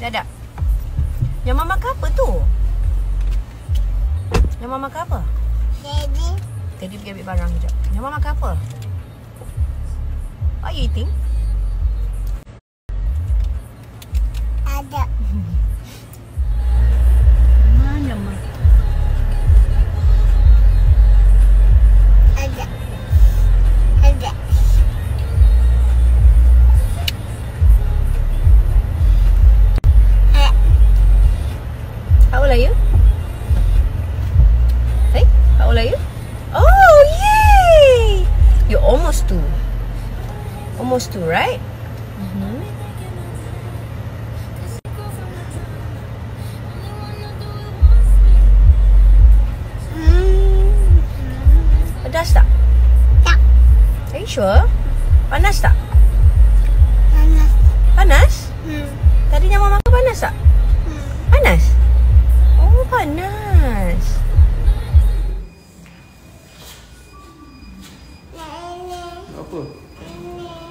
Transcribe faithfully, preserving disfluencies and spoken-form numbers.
Dah ada. Yang mama makan apa tu? Yang mama makan apa? Daddy. Tadi pergi ambil barang sekejap. Yang mama makan apa? What are you eating? Ada. Mana mak? Ada. Ada. How old are you? Hey, how old are you? Oh, yay! You're almost two. Almost two, right? Mm-hmm. Pedas tak? Tak. Are you sure? Panas tak? Panas. Panas? Hmm. Tadi yang mama makan panas tak? Hmm. Panas? Oh, panas. Apa? Ini.